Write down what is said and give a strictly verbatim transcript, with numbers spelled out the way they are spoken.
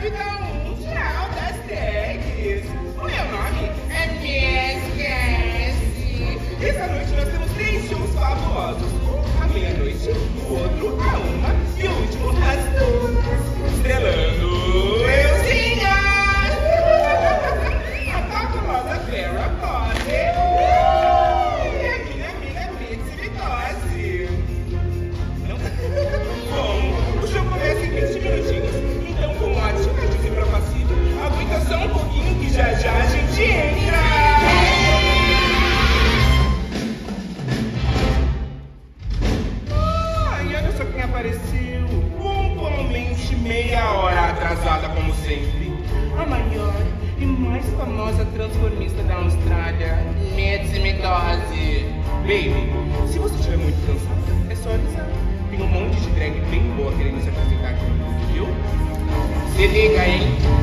grávida mundial das tags. O meu nome é Miss Cassie. Essa noite nós temos três shows fabulosos. Um à meia-noite, o outro à uma e o último às duas. Estrelando euzinha! A fabulosa Vera Potter. E a minha amiga Pixie Vitose. Bom, o show começa em vinte minutinhos. Então, com ótima desembrocacito, aguenta só um pouquinho que já já a gente entra! Ai, olha só quem apareceu! Pontualmente meia hora atrasada, como sempre. A maior e mais famosa transformista da Austrália, Mitzi Mitose. Baby, se você estiver muito cansada, é só avisar. Tem um monte de drag bem boa querendo se apresentar aqui, viu? Se liga, hein?